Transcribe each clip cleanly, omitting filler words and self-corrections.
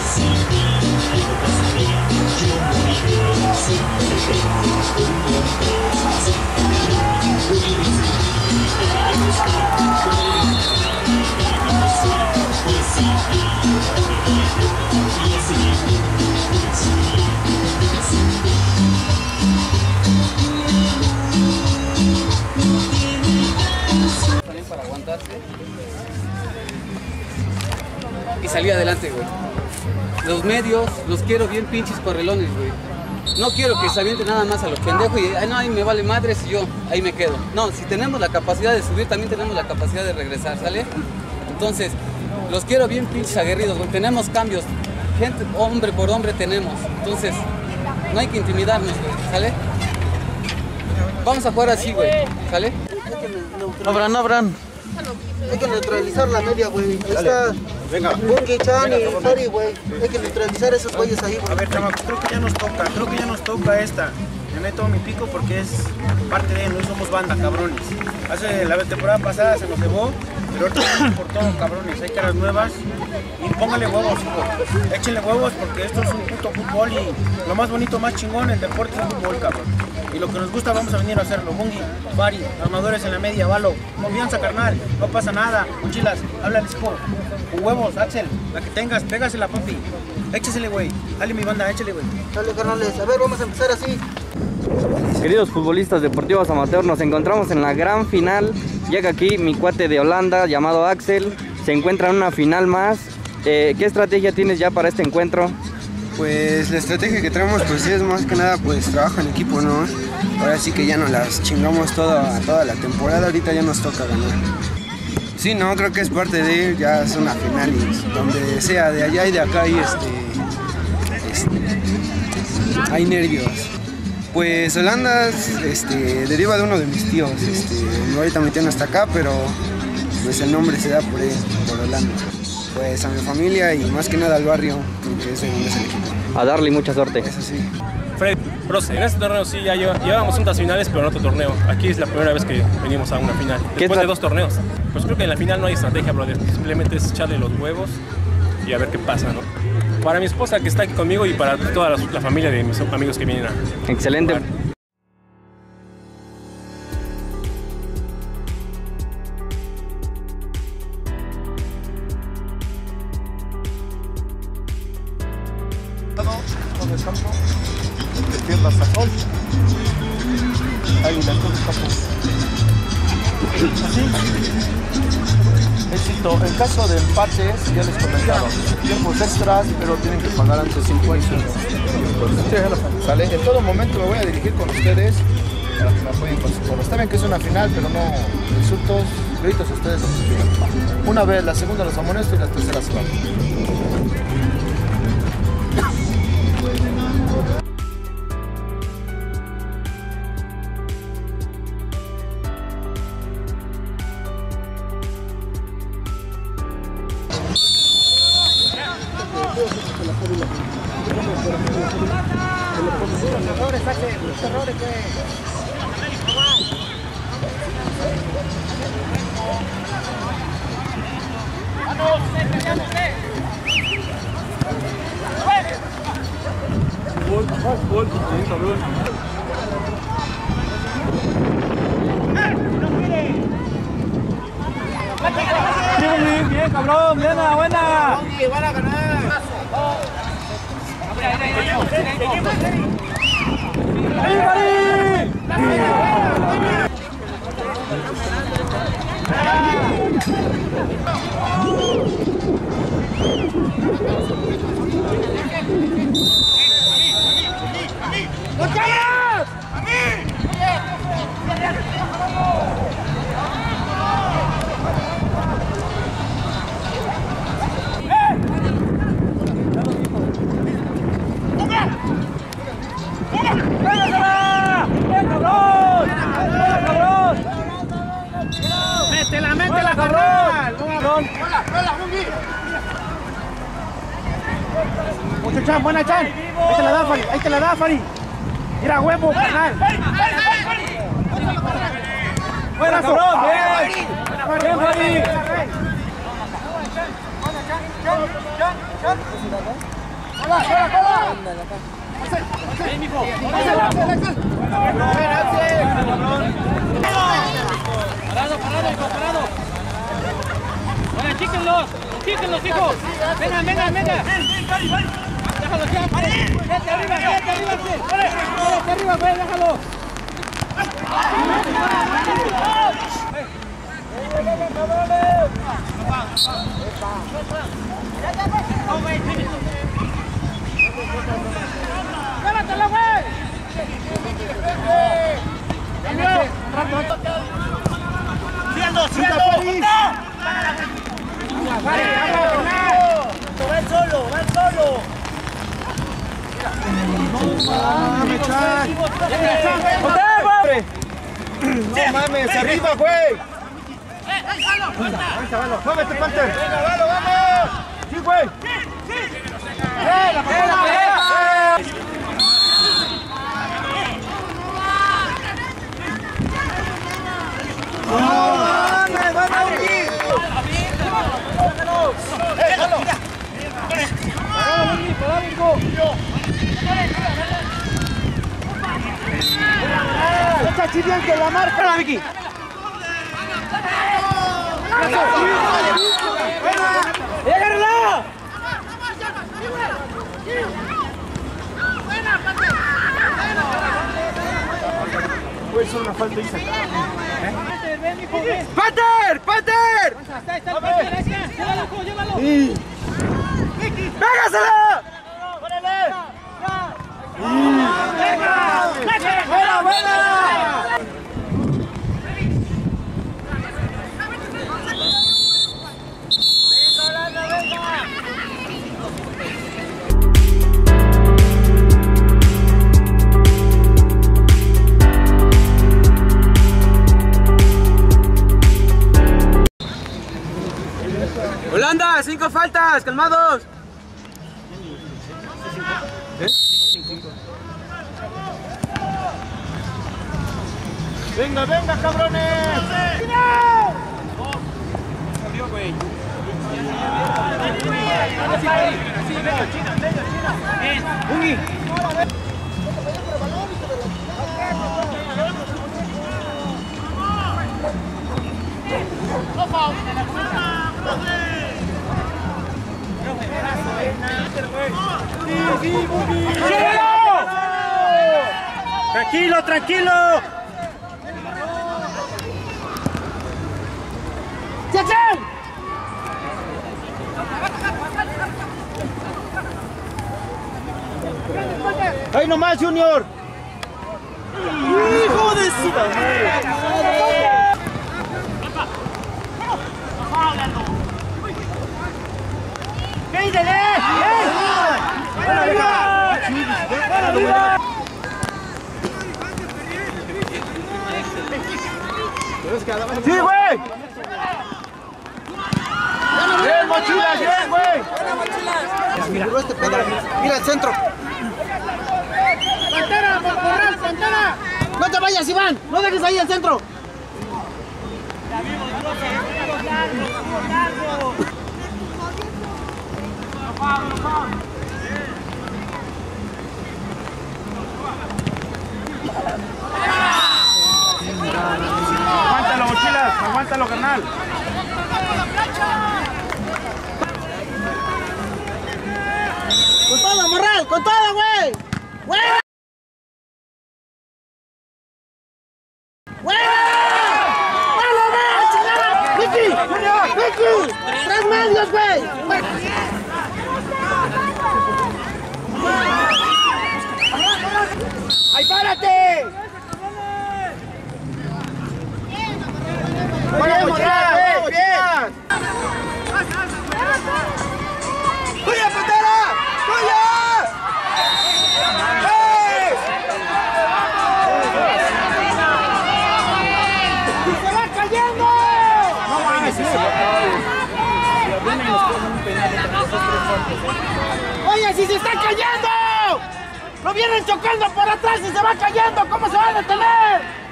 Para aguantarte y salir adelante, güey. Los medios los quiero bien pinches correlones, güey. No quiero que se aviente nada más a los pendejos y ay, no, ahí me vale madres y yo ahí me quedo. No, si tenemos la capacidad de subir, también tenemos la capacidad de regresar, ¿sale? Entonces, los quiero bien pinches aguerridos, güey. Tenemos cambios, gente, hombre por hombre tenemos. Entonces, no hay que intimidarnos, güey, ¿sale? Vamos a jugar así, güey, ¿sale? Abran. Hay que neutralizar la media, güey. Ahí está. Venga. Bungie, Chan y Fari, güey. Hay que neutralizar esos güeyes ahí, güey. A ver, chamacos, creo que ya nos toca esta. Me meto mi pico porque es parte de no somos banda, cabrones. Hace la temporada pasada se nos llevó, pero ahorita estamos por todo, cabrones. Hay caras nuevas y póngale huevos, hijo. Échenle huevos porque esto es un puto fútbol y lo más bonito, más chingón, el deporte es el fútbol, cabrón. Y lo que nos gusta vamos a venir a hacerlo. Bungie, Fari, armadores en la media, Valo. Confianza, carnal, no pasa nada. Mochilas, háblales, hijo. Con huevos, Axel, la que tengas, pégasela, papi. Échesele, güey. Dale mi banda, échale, güey. Dale, carnales. A ver, vamos a empezar así. Queridos futbolistas deportivos amateur, nos encontramos en la gran final. Llega aquí mi cuate de Holanda llamado Axel. Se encuentra en una final más. ¿Qué estrategia tienes ya para este encuentro? Pues la estrategia que traemos pues es más que nada pues trabajo en equipo, ¿no? Ahora sí que ya nos las chingamos toda la temporada, ahorita ya nos toca ganar. Sí, no, creo que es parte de él, ya es una final y donde sea, de allá y de acá hay nervios. Pues Holanda deriva de uno de mis tíos, ahorita mi tío no está acá, pero pues el nombre se da por él, por Holanda. Pues a mi familia y más que nada al barrio, porque es donde es el equipo. A darle mucha suerte. Eso sí. Fred, en este torneo sí ya llevábamos unas finales, pero en otro torneo. Aquí es la primera vez que venimos a una final, después de 2 torneos. Pues creo que en la final no hay estrategia, brother. Simplemente es echarle los huevos y a ver qué pasa, ¿no? Para mi esposa que está aquí conmigo y para toda la familia de mis amigos que vienen a Excelente. jugar. Todo el campo, de piernas a sol, ahí las dos campos. Así, éxito. En caso de empates, ya les comentaron, tiempos extras, pero tienen que pagar antes 50. ¿Sale? En todo momento me voy a dirigir con ustedes para que me apoyen con su coro. Está bien que es una final, pero no insultos, gritos a ustedes donde quieran. Una vez, la segunda los amonesto y la tercera se va. Bien, cabrón, bien, buena. Van a ganar. ¡Métela, cabrón! Mucho Chan, buena Chan. Ahí te la da, Fari. Mira, huevo, carnal. Buena, cabrón. Bien, Fari. Parado, hijo, parado. Bueno, chíquenlos, hijos. Venga. Déjalo ya, vete arriba, güey, déjalo. ¡Cáratela, güey! ¡Siendo! ¡Van solo! ¡No mames, arriba, güey! ¡Muévete, Panther! ¡Venga, vamos! ¡Sí, güey! ¡La patada! ¡Echa Chidian que la marca! Vicky! ¡Agárrala! Puede ser una falta, Isa. ¡Pater! Llévalo. ¡Pégasela! ¡Buena! Holanda, 5 faltas, calmados. Venga, cabrones. Tranquilo. ¡Jackson! ¡Ahí nomás, Junior! ¡Hijo de su madre! ¡Sí, güey! ¡Bien, mochilas! ¡Bien, güey! Mira el centro. ¡Pantera! No te vayas, Iván. No dejes ahí el centro. Aguántalo, mochilas. Aguántalo, carnal. Con todo, Morral. Con todo, güey. ¡Vicky! ¡Tres medios, güey! ¡Ay, párate! ¡Bien, Morral! ¡Bien! ¡Tuya, Pantera! ¡Tuya! ¡Se va cayendo! ¡No mames! ¡Oye, si se está cayendo! ¡Lo vienen chocando por atrás y se va cayendo! ¿Cómo se va a detener?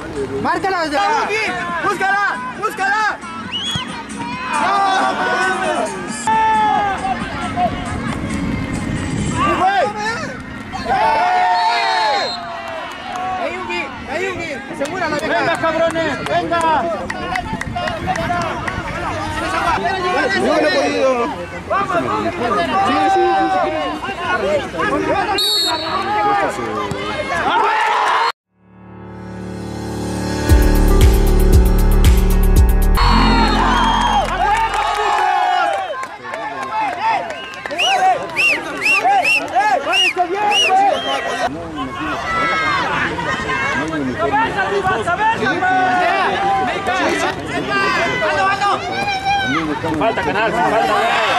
¡Márcala desde acá! ¡Búscala! ¡No! No, no he podido. Falta canal, falta.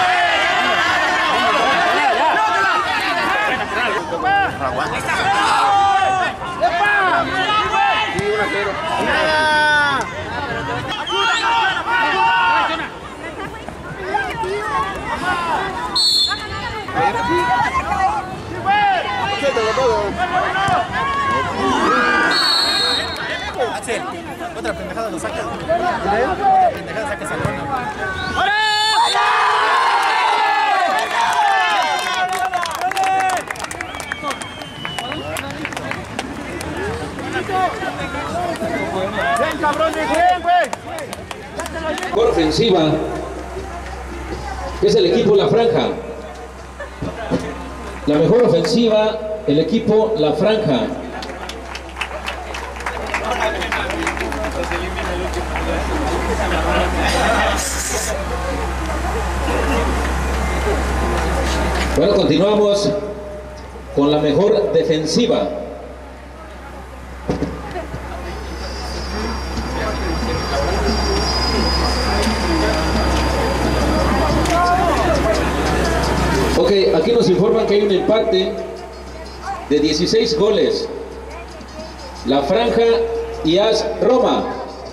Axel, otra pendejada lo sacas. Otra pendejada sacas al balón. ¡Bien, cabrones! ¡Bien, güey! Mejor ofensiva es el equipo La Franja. La mejor ofensiva, el equipo La Franja. Bueno, continuamos con la mejor defensiva. Ok, aquí nos informan que hay un empate de 16 goles. La Franja y AS Roma.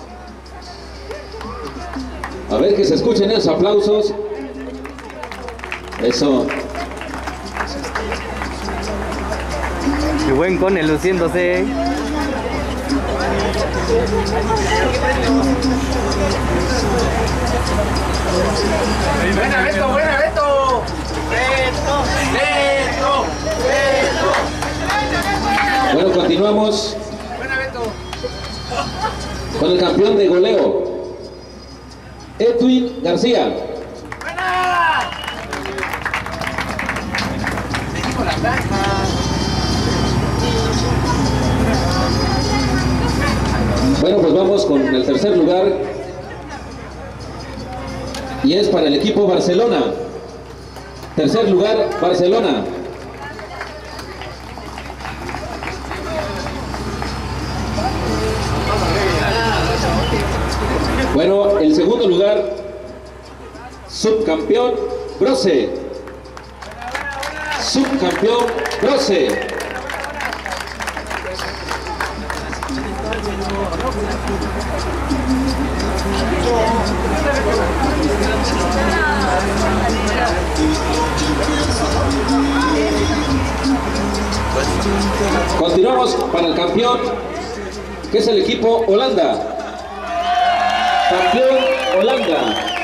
A ver que se escuchen esos aplausos. Eso. Qué buen Cone luciéndose. ¡Buena, Beto! ¡Buena, Beto! Bueno, continuamos con el campeón de goleo, Edwin García. Bueno, pues vamos con el tercer lugar y es para el equipo Barcelona. Tercer lugar, Barcelona. Bueno, el segundo lugar, subcampeón, Brose. Subcampeón, Brose. Continuamos para el campeón, que es el equipo Holanda. Campeón Holanda.